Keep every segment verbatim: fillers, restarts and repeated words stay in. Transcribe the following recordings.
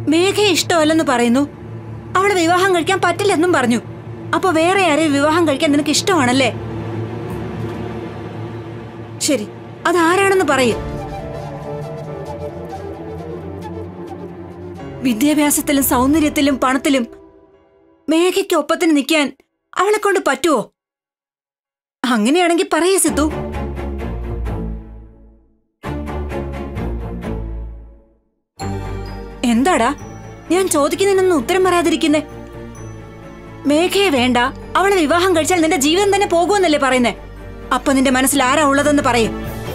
മേഘയെ ഇഷ്ടമല്ലെന്ന് പറയുന്നു, അവളെ വിവാഹം കഴിക്കാൻ പറ്റില്ലെന്നും പറഞ്ഞു. അപ്പൊ വേറെ ആരെയും വിവാഹം കഴിക്കാൻ നിനക്ക് ഇഷ്ടമാണല്ലേ? ശരി, അതാരാണെന്ന് പറയൂ. വിദ്യാഭ്യാസത്തിലും സൗന്ദര്യത്തിലും പണത്തിലും മേഘയ്ക്ക് ഒപ്പത്തിന് നിൽക്കാൻ അവളെ കൊണ്ട് പറ്റുമോ? അങ്ങനെയാണെങ്കിൽ പറയേ സിദ്ധു. എന്താടാ ഞാൻ ചോദിക്കുന്നതിനൊന്നും ഉത്തരം പറയാതിരിക്കുന്നേ? മേഘയെ വേണ്ട, അവളെ വിവാഹം കഴിച്ചാൽ നിന്റെ ജീവൻ തന്നെ പോകുമെന്നല്ലേ പറയുന്നേ? അപ്പൊ നിന്റെ മനസ്സിൽ ആരാ ഉള്ളതെന്ന് പറയേ.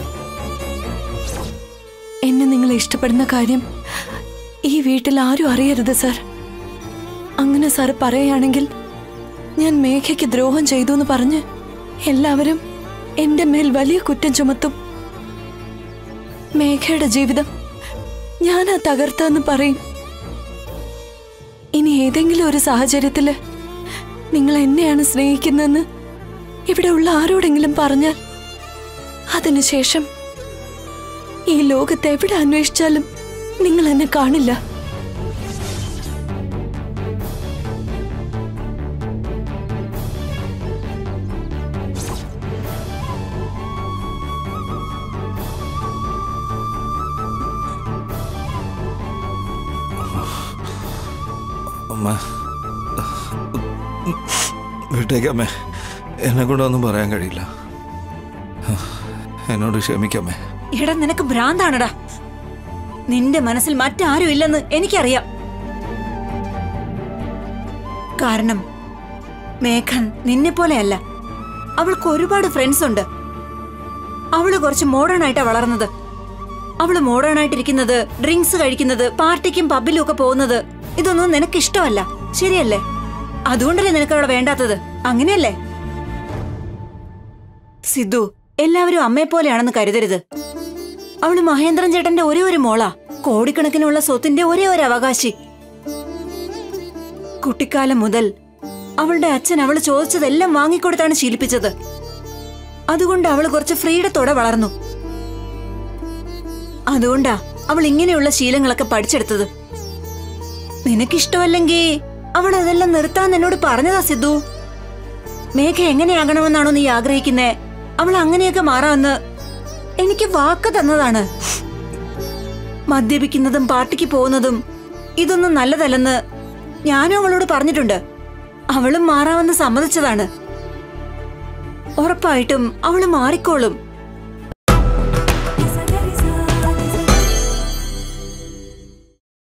എന്നെ നിങ്ങൾ ഇഷ്ടപ്പെടുന്ന കാര്യം ഈ വീട്ടിൽ ആരും അറിയരുത് സാർ. അങ്ങനെ സാർ പറയുകയാണെങ്കിൽ ഞാൻ മേഘയ്ക്ക് ദ്രോഹം ചെയ്തു എന്ന് പറഞ്ഞ് എല്ലാവരും എന്റെ മേൽ വലിയ കുറ്റം ചുമത്തും. മേഘയുടെ ജീവിതം ഞാനാ തകർത്തെന്ന് പറയും. ഇനി ഏതെങ്കിലും ഒരു സാഹചര്യത്തില് നിങ്ങൾ എന്നെയാണ് സ്നേഹിക്കുന്നതെന്ന് ഇവിടെ ഉള്ള ആരോടെങ്കിലും പറഞ്ഞാൽ അതിനുശേഷം ഈ ലോകത്ത് എവിടെ അന്വേഷിച്ചാലും നിങ്ങൾ എന്നെ കാണില്ല. വിട്ടേക്കമ്മേ, എന്നെ കൊണ്ടൊന്നും പറയാൻ കഴിയില്ല. എന്നോട് ക്ഷമിക്കമ്മേ. എടാ നിനക്ക് ഭ്രാന്താണടാ. നിന്റെ മനസ്സിൽ മറ്റാരും ഇല്ലെന്ന് എനിക്കറിയാം. കാരണം മേഘൻ നിന്നെ പോലെയല്ല. അവൾക്ക് ഒരുപാട് ഫ്രണ്ട്സ് ഉണ്ട്. അവള് കുറച്ച് മോഡേൺ ആയിട്ടാ വളർന്നത്. അവള് മോഡേൺ ആയിട്ടിരിക്കുന്നത്, ഡ്രിങ്ക്സ് കഴിക്കുന്നത്, പാർട്ടിക്കും പബ്ബിലും ഒക്കെ പോകുന്നത്, ഇതൊന്നും നിനക്ക് ഇഷ്ടമല്ല, ശരിയല്ലേ? അതുകൊണ്ടല്ലേ നിനക്ക് അവളെ വേണ്ടാത്തത്, അങ്ങനെയല്ലേ? സിദ്ധു, എല്ലാവരും അമ്മയെ പോലെയാണെന്ന് കരുതരുത്. അവള് മഹേന്ദ്രൻ ചേട്ടന്റെ ഒരേ ഒരു മോളാ, കോടിക്കണക്കിനുള്ള സ്വത്തിന്റെ ഒരേ ഒരു അവകാശി. കുട്ടിക്കാലം മുതൽ അവളുടെ അച്ഛൻ അവള് ചോദിച്ചതെല്ലാം വാങ്ങിക്കൊടുത്താണ് ശീലിപ്പിച്ചത്. അതുകൊണ്ട് അവള് കുറച്ച് ഫ്രീഡത്തോടെ വളർന്നു. അതുകൊണ്ടാ അവൾ ഇങ്ങനെയുള്ള ശീലങ്ങളൊക്കെ പഠിച്ചെടുത്തത്. നിനക്കിഷ്ടമല്ലെങ്കിൽ അവൾ അതെല്ലാം നിർത്താൻ എന്നോട് പറഞ്ഞതാ സിദ്ധു. മേഘ എങ്ങനെയാകണമെന്നാണോ നീ ആഗ്രഹിക്കുന്നേ, അവൾ അങ്ങനെയൊക്കെ മാറാമെന്ന് എനിക്ക് വാക്ക് തന്നതാണ്. മദ്യപിക്കുന്നതും പാർട്ടിക്ക് പോകുന്നതും ഇതൊന്നും നല്ലതല്ലെന്ന് ഞാനും അവളോട് പറഞ്ഞിട്ടുണ്ട്. അവളും മാറാമെന്ന് സമ്മതിച്ചതാണ്. ഉറപ്പായിട്ടും അവള് മാറിക്കോളും.